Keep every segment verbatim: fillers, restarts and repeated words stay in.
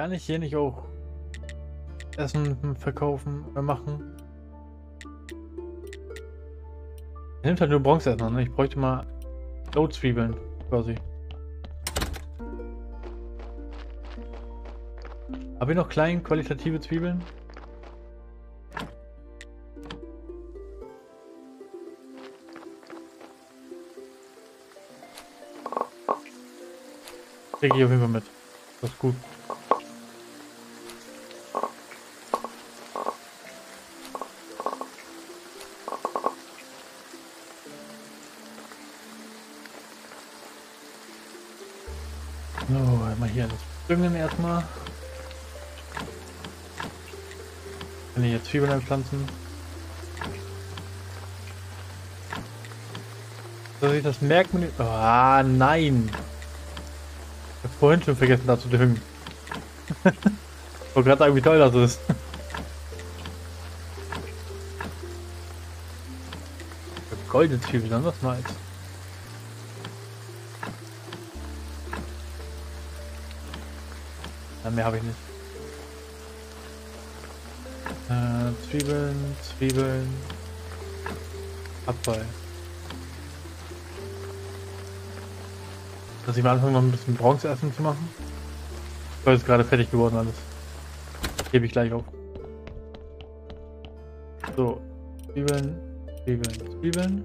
Kann ich hier nicht auch Essen verkaufen oder machen? Er nimmt halt nur Bronzeessen, ne? Ich bräuchte mal Goat-Zwiebeln quasi. Habe ich noch klein qualitative Zwiebeln? Kriege ich auf jeden Fall mit. Das ist gut. So, mal hier das Düngen erstmal. Kann ich jetzt Zwiebeln einpflanzen? Dass ich das merken muss. Ah, nein! Ich hab vorhin schon vergessen, da zu düngen. Ich wollte gerade sagen, wie toll das ist. Goldene Zwiebeln, dann was nice. Ja, mehr habe ich nicht. Äh, Zwiebeln, Zwiebeln, Abfall. Dass ich mal anfangen, noch ein bisschen Bronzeessen zu machen. Weil es gerade fertig geworden alles. Gebe ich gleich auf. So, Zwiebeln, Zwiebeln, Zwiebeln.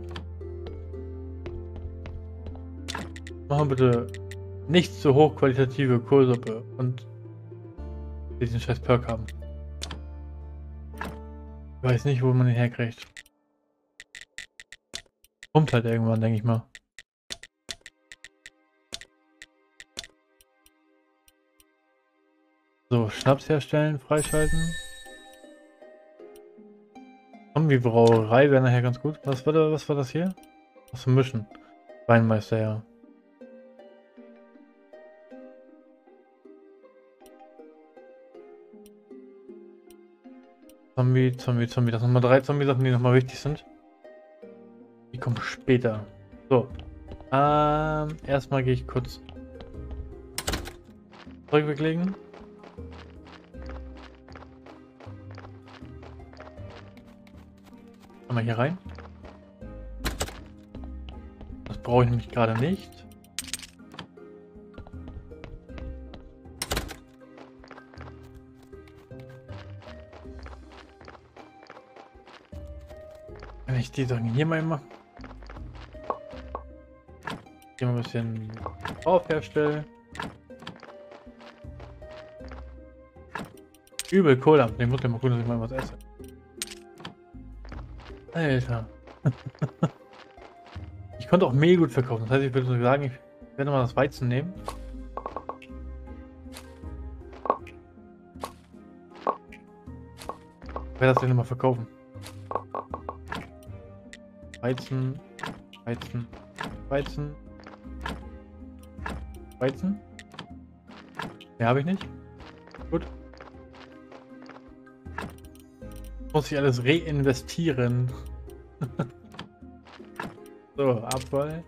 Machen bitte nicht so hochqualitative Kohlsuppe und diesen scheiß Perk haben. Ich weiß nicht, wo man den herkriegt. Kommt halt irgendwann, denke ich mal. So, Schnaps herstellen, freischalten. Kombi-Brauerei wäre nachher ganz gut. Was war, da, was war das hier? Was zum Mischen? Weinmeister, ja. Zombie, Zombie, Zombie. Das sind nochmal drei Zombie-Sachen, die nochmal wichtig sind. Die kommen später. So. Ähm, erstmal gehe ich kurz Zeug weglegen. Mal hier rein. Das brauche ich nämlich gerade nicht. Wenn ich die Sachen hier mal mache. Hier mal ein bisschen drauf herstellen. Übel Kohle. Ich muss ja mal gucken, dass ich mal was esse. Alter. Ich konnte auch Mehl gut verkaufen. Das heißt, ich würde sagen, ich werde mal das Weizen nehmen. Ich werde das dann mal verkaufen. Weizen, Weizen, Weizen, Weizen. Mehr habe ich nicht. Gut. Muss ich alles reinvestieren. So, Abfall.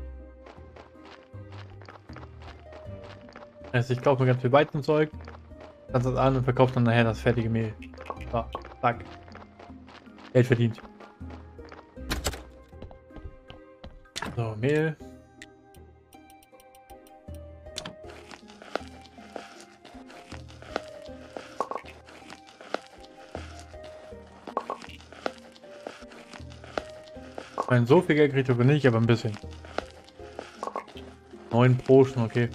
Also ich kaufe mir ganz viel Weizenzeug, kannst das an und verkaufe dann nachher das fertige Mehl. So, zack. Geld verdient. So, Mehl. Ich meine, so viel Geld kriegt aber nicht, aber ein bisschen. neun pro schon, okay.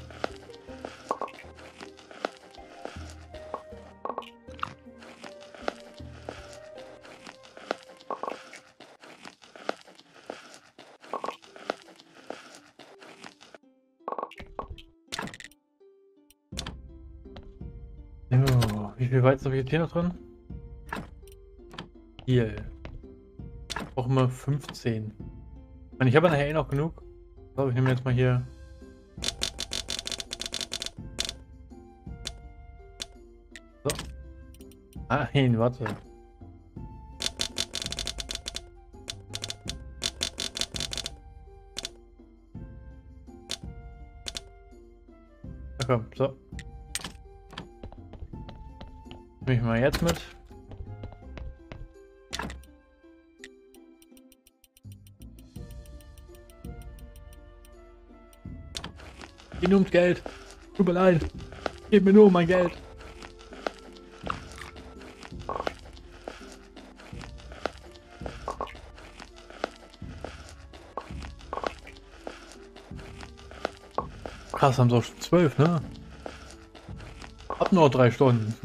So, wie viel Weizen habe ich jetzt hier noch drin? Hier. Auch immer fünfzehn. Ich meine, ich habe nachher eh noch genug. Ich glaube, ich nehme jetzt mal hier. So. Ah, nein, warte. Na komm, so. Nehme ich mal jetzt mit. Geh nur ums Geld. Tut mir leid. Gib mir nur mein Geld. Krass, haben sie auch schon zwölf, ne? Hab nur drei Stunden.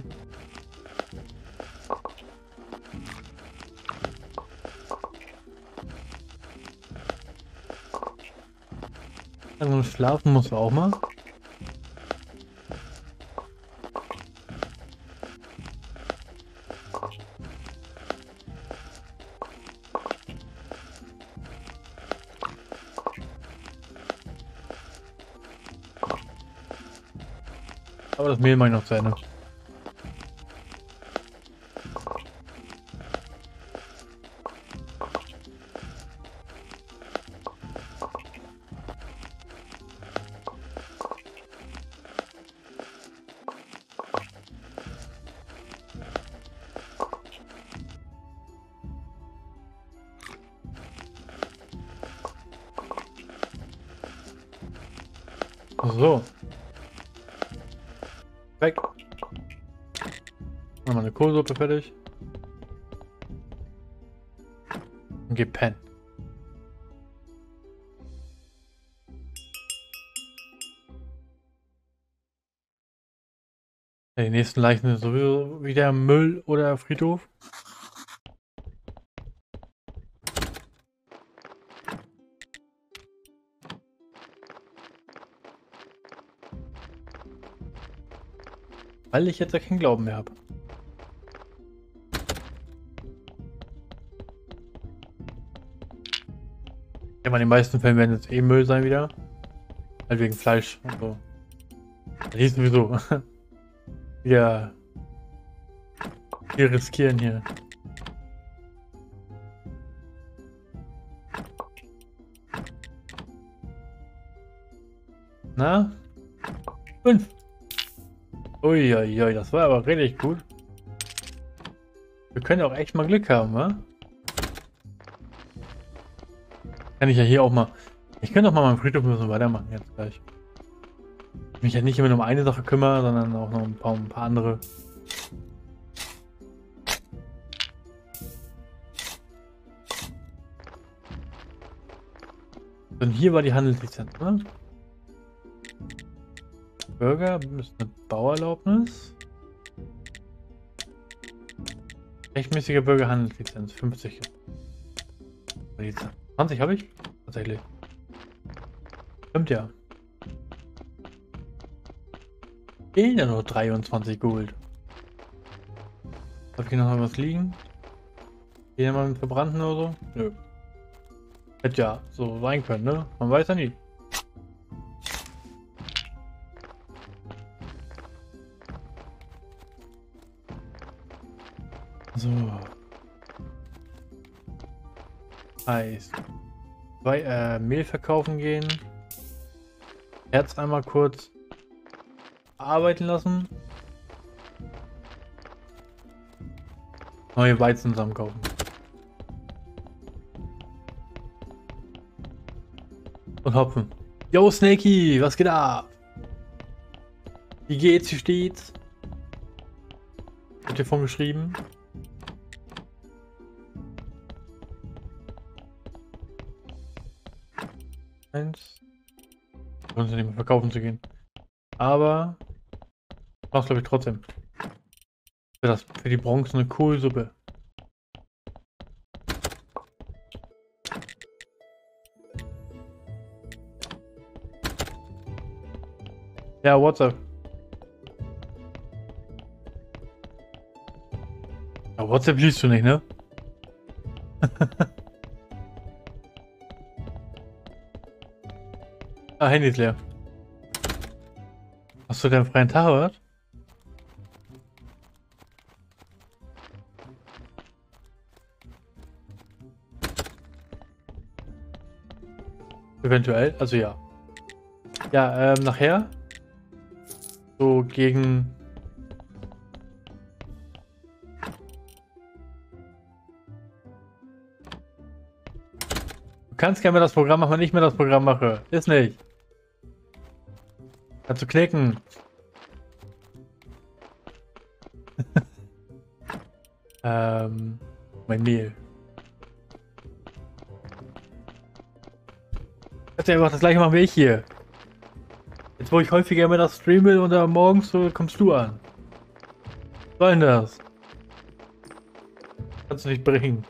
Also schlafen muss auch mal. Aber das Mehl mache ich noch zu Ende. So. Weg. Machen wir eine Kohlsuppe fertig. Und geh pennen. Ja, die nächsten Leichen sind sowieso wieder Müll oder Friedhof. Weil ich jetzt ja keinen Glauben mehr habe. Ja, in den meisten Fällen werden es eh Müll sein wieder. Halt wegen Fleisch und so. Das ist sowieso. Ja. Wir riskieren hier. Na? Fünf. Uiuiui, das war aber richtig gut. Wir können auch echt mal Glück haben, wa? Kann ich ja hier auch mal... Ich könnte auch mal meinen Friedhof ein bisschen weitermachen jetzt gleich. Ich mich ja nicht immer nur um eine Sache kümmere, sondern auch noch ein paar, ein paar andere. Und hier war die Handelslizenz, ne? Bürger ist eine Bauerlaubnis. Rechtmäßiger Bürger Handelslizenz fünfzig. zwanzig habe ich? Tatsächlich. Stimmt ja. Fehlen ja nur dreiundzwanzig Gold. Habe ich hier noch mal was liegen? Hier mal mit verbrannten oder so? Nö. Hätte ja so sein können, ne? Man weiß ja nie. So. Heißt. Zwei, äh, Mehl verkaufen gehen. Herz einmal kurz arbeiten lassen. Neue Weizen zusammenkaufen. Und Hopfen. Yo, Snakey, was geht ab? Wie geht's, wie steht's? Hat dir von geschrieben? Eins. Sonst nicht mehr verkaufen zu gehen. Aber mach's glaube ich trotzdem. Für das für die Bronze eine Kohlsuppe. Ja, WhatsApp. Ja, WhatsApp liest du nicht, ne? Ah, Handy ist leer. Hast du deinen freien Tag, oder? Eventuell, also ja. Ja, ähm, nachher. So gegen kannst gerne mal das Programm machen, wenn ich mir das Programm mache. Ist nicht. Kannst du klicken. ähm, mein Mehl. Kannst du einfach das gleiche machen wie ich hier. Jetzt, wo ich häufiger immer das streame und dann morgens so kommst du an. Was soll denn das? Kannst du nicht bringen.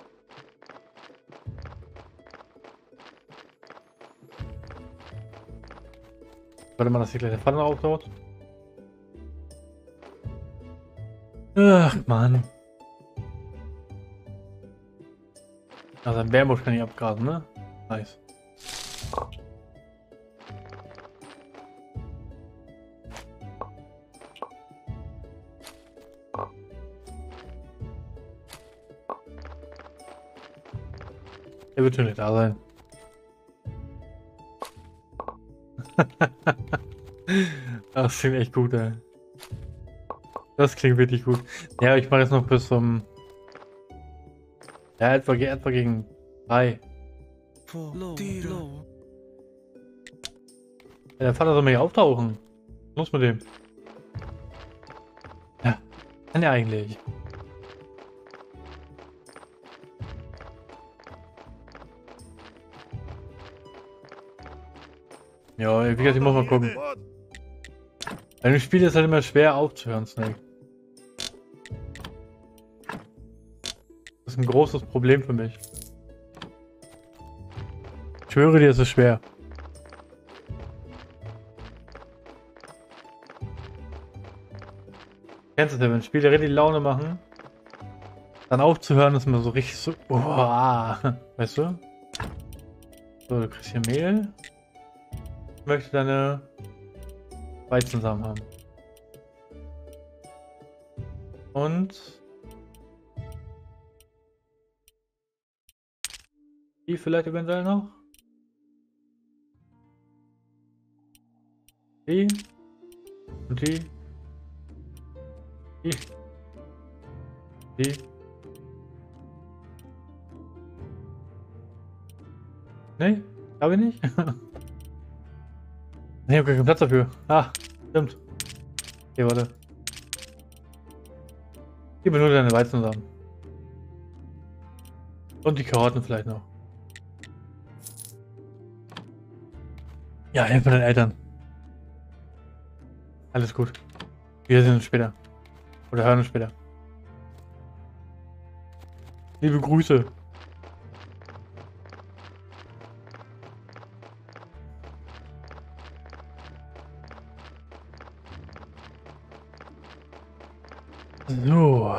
Warte mal, dass hier gleich der Pfanne auftaucht. Ach, Mann. Also ein Bärbusch kann ich abgrasen, ne? Nice. Er wird schon nicht da sein. Das klingt echt gut, ey. Das klingt wirklich gut. Ja, ich mache jetzt noch bis zum... Ja, etwa, etwa gegen drei. Ja, der Vater soll mir hier auftauchen. Was ist los mit dem? Ja, kann er eigentlich. Ja, wie gesagt, ich muss mal gucken. Bei dem Spiel ist es halt immer schwer aufzuhören, Snake. Das ist ein großes Problem für mich. Ich schwöre dir, es ist schwer. Kennst du das ja, wenn Spiele richtig Laune machen, dann aufzuhören ist immer so richtig so... Oh, weißt du? So, du kriegst hier Mehl. Ich möchte deine Weizensamen haben. Und... die vielleicht eventuell noch? Die? Und die? Die? Die? Nee, habe ich nicht. Nee, ich habe keinen Platz dafür. Ah, stimmt. Okay, warte. Gib mir nur deine Weizensamen. Und die Karotten vielleicht noch. Ja, hilf mir deinen Eltern. Alles gut. Wir sehen uns später. Oder hören uns später. Liebe Grüße. So.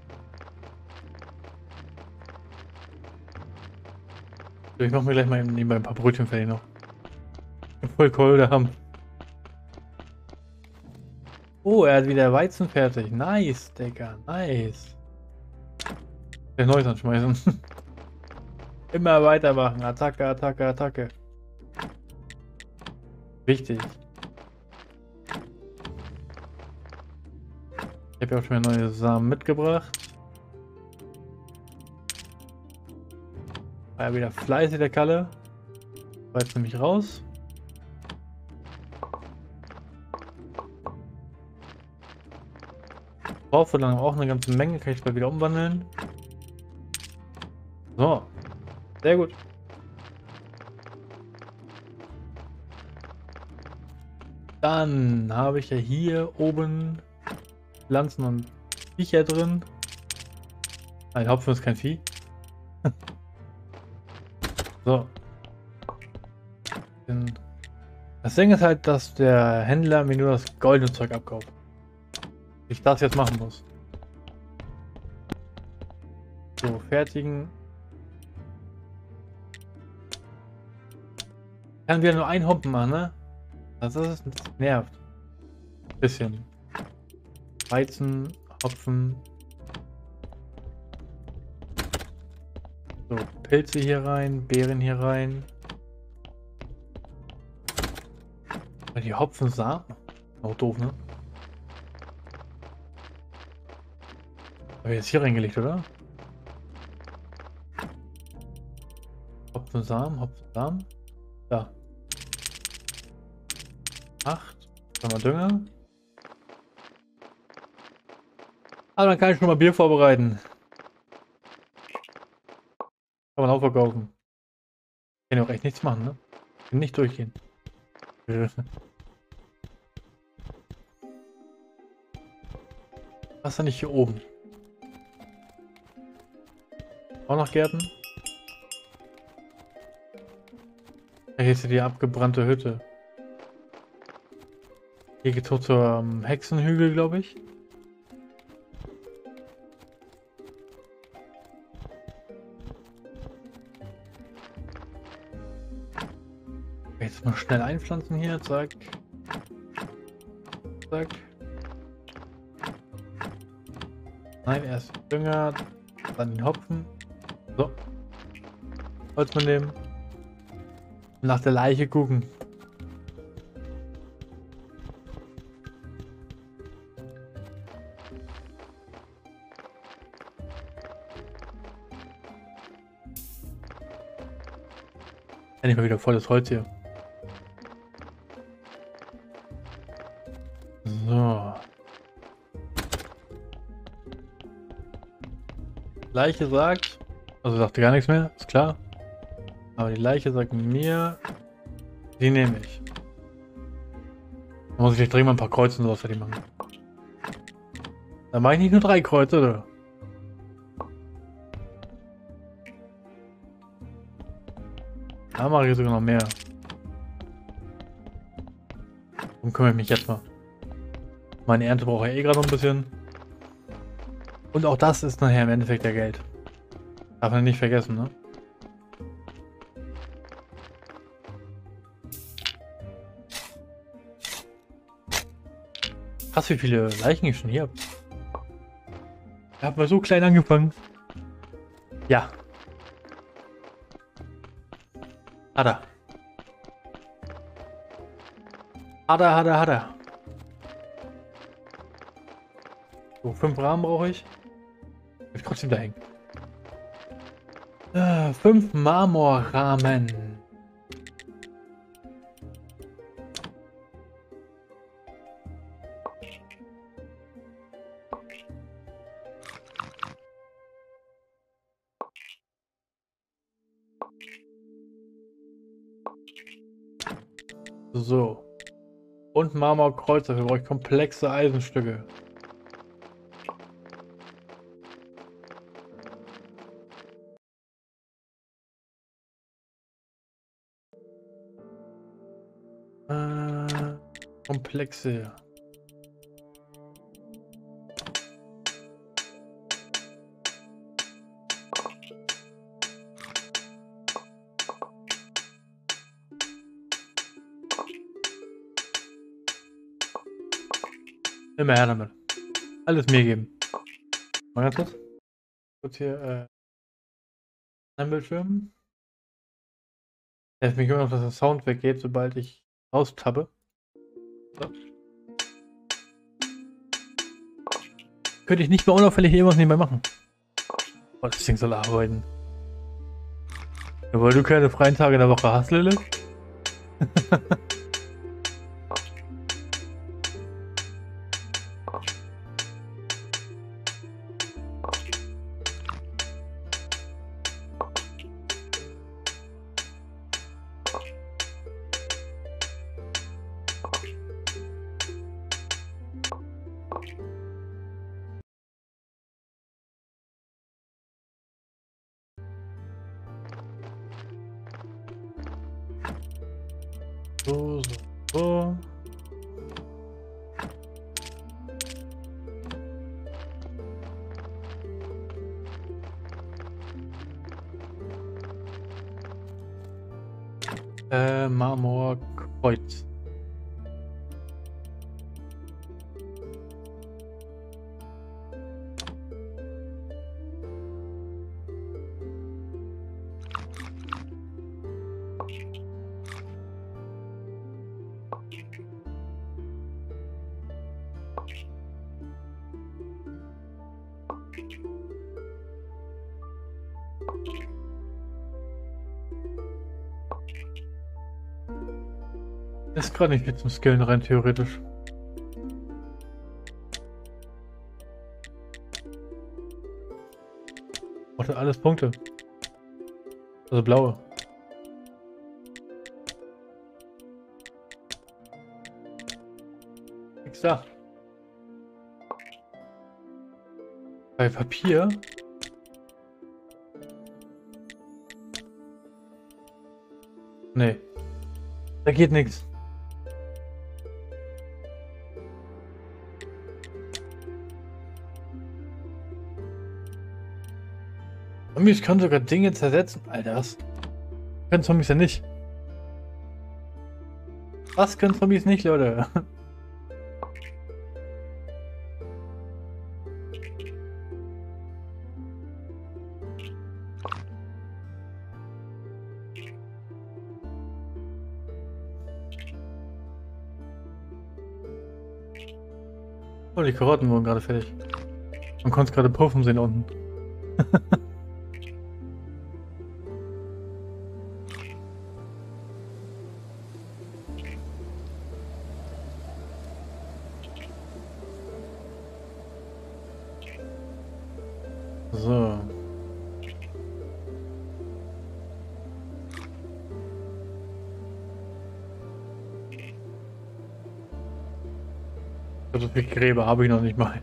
So, ich mache mir gleich mal nebenbei ein paar Brötchen fertig noch. Voll Kohl da haben. Oh, er hat wieder Weizen fertig. Nice, Digga. Nice. Der Neues anschmeißen. Immer weitermachen. Attacke, Attacke, Attacke. Wichtig. Ich habe ja auch schon wieder neue Samen mitgebracht. War ja wieder fleißig, der Kalle. War jetzt nämlich raus. Braucht dann auch eine ganze Menge, kann ich mal wieder umwandeln. So, sehr gut. Dann habe ich ja hier oben Pflanzen und Viecher drin. Ein Hopfen ist kein Vieh. So. Das Ding ist halt, dass der Händler mir nur das goldene Zeug abkauft. Ich das jetzt machen muss. So, fertigen. Ich kann wieder nur einen Humpen machen, ne? Das, ist, das nervt. Bisschen. Weizen, Hopfen. So, Pilze hier rein, Beeren hier rein. Die Hopfensamen. Auch doof, ne? Habe ich jetzt hier reingelegt, oder? Hopfensamen, Hopfensamen. Da. Acht. Nochmal Dünger. Ah, dann kann ich schon mal Bier vorbereiten. Kann man auch verkaufen. Kann ja auch echt nichts machen, ne? Kann nicht durchgehen. Was ist denn nicht hier oben? Auch noch Gärten? Hier ist ja die abgebrannte Hütte. Hier geht's hoch zum Hexenhügel, glaube ich. Jetzt mal schnell einpflanzen hier, zack. Zack. Nein, erst Dünger, dann den Hopfen. So. Holz mitnehmen. Nach der Leiche gucken. Endlich mal wieder volles Holz hier. So. Leiche sagt, also sagte gar nichts mehr, ist klar. Aber die Leiche sagt mir, die nehme ich. Da muss ich gleich dringend mal ein paar Kreuze und sowas fertig machen. Da mache ich nicht nur drei Kreuze, oder? Da mache ich sogar noch mehr. Darum kümmere ich mich jetzt mal. Meine Ernte braucht ja eh gerade noch ein bisschen. Und auch das ist nachher im Endeffekt der Geld. Darf man nicht vergessen, ne? Krass, wie viele Leichen ich schon hier habe. Ich habe mal so klein angefangen. Ja. Hat er. Hat er, hat er, hat er. So, fünf Rahmen brauche ich. Ich trotzdem da hängen. Äh, fünf Marmorrahmen. So. Und Marmorkreuz, dafür brauche ich komplexe Eisenstücke. Äh, komplexe. Immer her damit. Alles mir geben. Mal ganz kurz. Kurz hier, äh, ein Bildschirm. Hilft mich immer noch, dass der Sound weggeht, sobald ich raustappe. So. Könnte ich nicht mehr unauffällig irgendwas nebenbei machen. Oh, das Ding soll arbeiten. Ja, weil du keine freien Tage in der Woche hast, Lilith. So, so, so. Äh, Marmorkreuz. Ist gerade nicht viel zum Skillen rein theoretisch. Braucht alles Punkte. Also blaue. Nix da. Bei Papier. Nee. Da geht nichts. Zombies können sogar Dinge zersetzen. Alter, was? Können Zombies ja nicht. Was können Zombies nicht, Leute? Oh, die Karotten wurden gerade fertig. Man konnte es gerade puffen sehen unten. So. So viel Gräber habe ich noch nicht mal.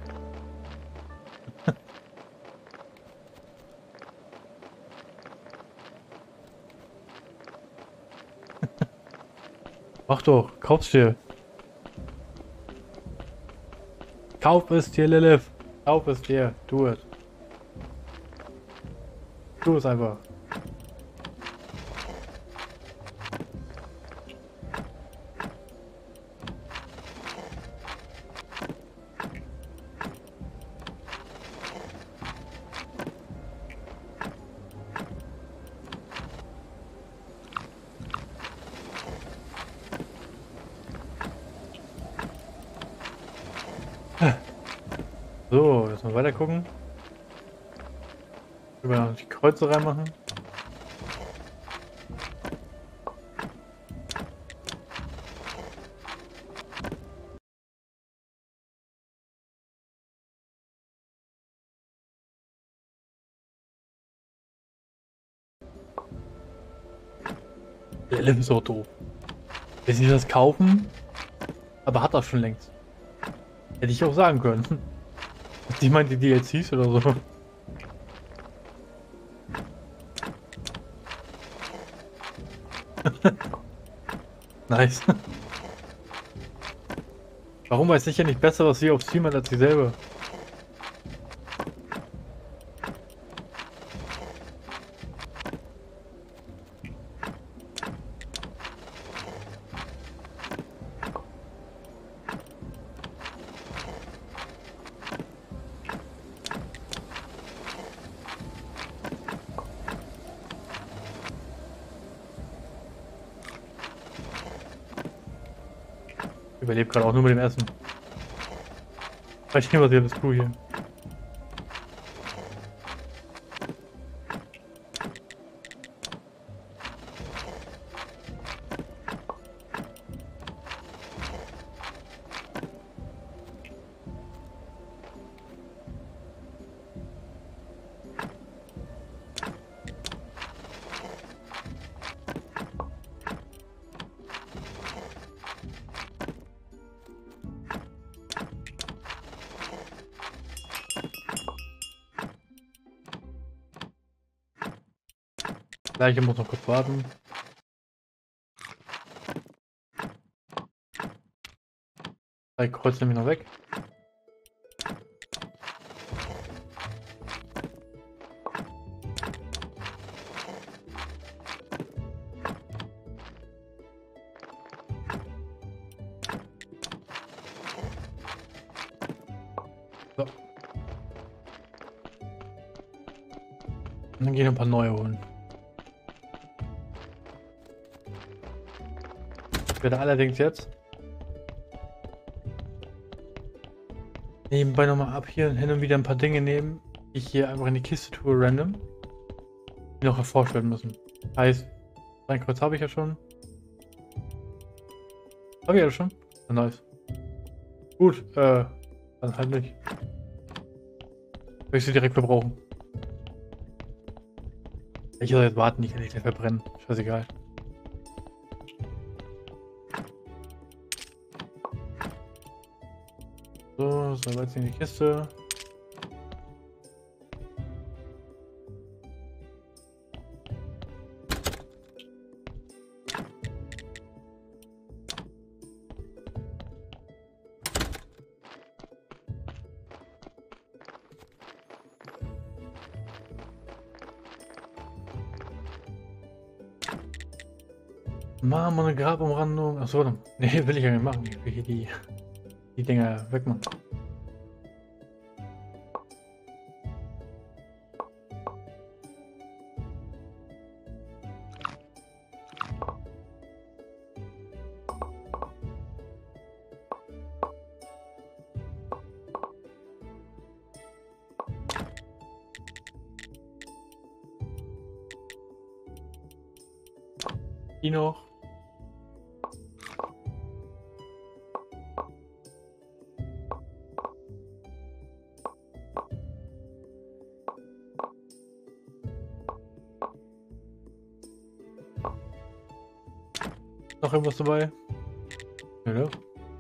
Mach doch, kauf's dir. Kauf es dir, Lilith. Kauf es dir. Tu es. Tu es einfach. So, jetzt mal weiter gucken. Über noch die Kreuze reinmachen. Der Liv ist so doof. Will sie das kaufen? Aber hat das schon längst. Hätte ich auch sagen können. Ich meine die D L Cs oder so. Nice. Warum weiß ich ja nicht besser, was sie auf Steam hat, als sie selber? Ich überlebe gerade auch nur mit dem Essen. Ich nehme was ich das tue hier. Gleiche muss noch kurz warten. Drei Kreuze nämlich noch weg. So. Und dann gehen ein paar neue holen. Ich werde allerdings jetzt nebenbei nochmal ab hier und hin und wieder ein paar Dinge nehmen, die ich hier einfach in die Kiste tue, random, die noch erforscht werden müssen. Heißt, ein Kreuz habe ich ja schon. Okay, das schon. Nice. Gut, äh, dann halt nicht. Will ich sie direkt verbrauchen. Ich soll jetzt warten, die kann ich gleich verbrennen. Scheißegal. So, so jetzt in die Kiste. Marmor, eine Grabumrandung. Achso, dann. Nee, will ich ja nicht machen. Ich will hier die, die Dinger wegmachen. Die noch. Noch irgendwas dabei? Ja.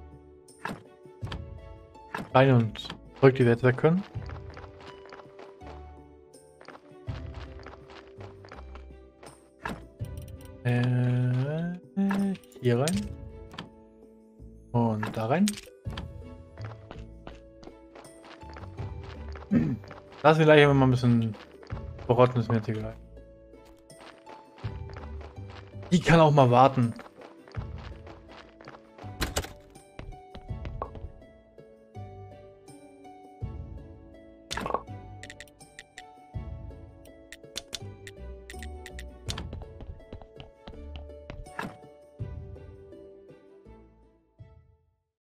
Rein und zurück, die wir jetzt weg können. Äh, hier rein. Und da rein. Lassen wir gleich immer mal ein bisschen verrotten, ist mir jetzt egal. Die kann auch mal warten.